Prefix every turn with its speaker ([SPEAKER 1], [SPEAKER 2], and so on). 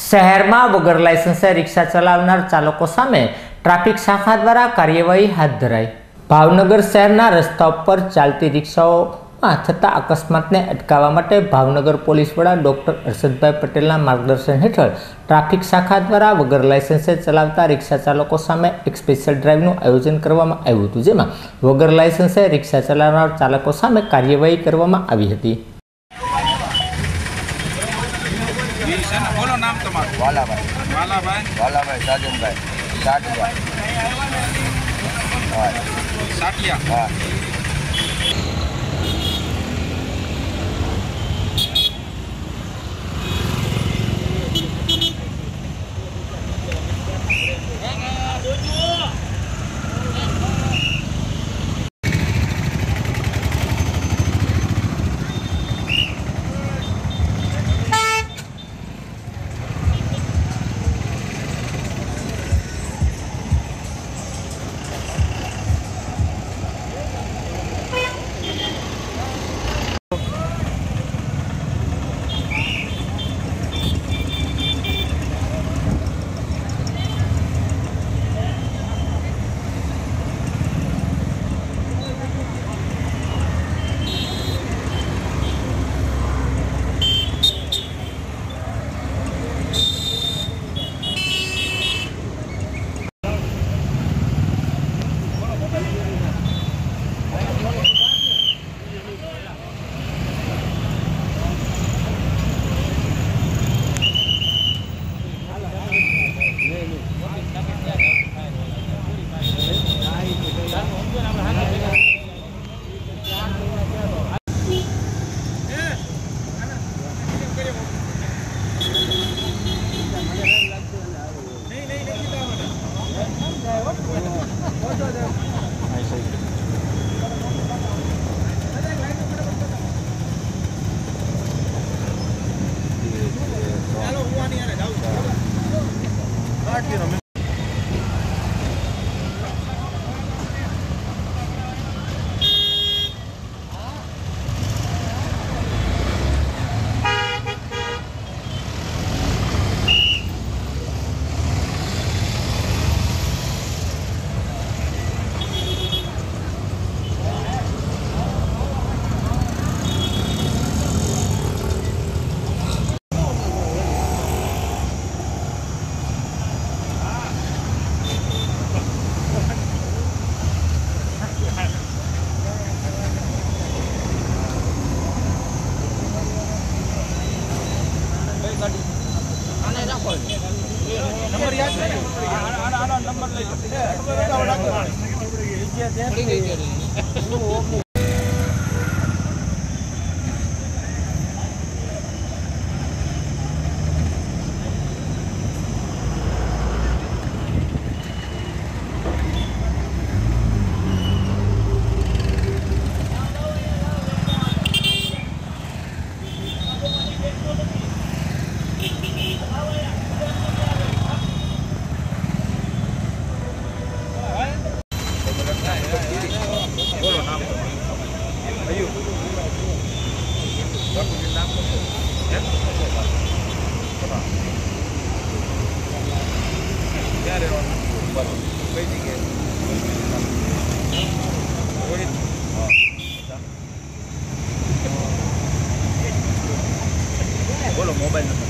[SPEAKER 1] શહેરમાં વગર લાયસન્સે રિક્ષા ચલાવનાર ચાલકો સામે ટ્રાફિક શાખા દ્વારા કાર્યવાહી હાથ ધરાઈ। ભાવનગર શહેરના રસ્તા પર ચાલતી રિક્ષાઓમાં થતા અકસ્માતને અટકાવવા માટે ભાવનગર પોલીસ વડા ડોક્ટર અરશદભાઈ પટેલના માર્ગદર્શન હેઠળ ટ્રાફિક શાખા દ્વારા વગર લાયસન્સે ચલાવતા રિક્ષા ચાલકો સામે એક સ્પેશિયલ ડ્રાઈવનું આયોજન કરવામાં આવ્યું હતું, જેમાં વગર લાયસન્સે રિક્ષા ચલાવનાર ચાલકો સામે કાર્યવાહી કરવામાં આવી હતી।
[SPEAKER 2] बोलो नाम तुम्हारा।
[SPEAKER 3] वालाभाई साजनभाई साटिया।
[SPEAKER 2] साटिया।
[SPEAKER 3] हाँ।
[SPEAKER 2] नंबर याद है। नंबर ले लो। बोलो नाम अयू नाम क्या रे कई जगह बोलो मोबाइल नंबर।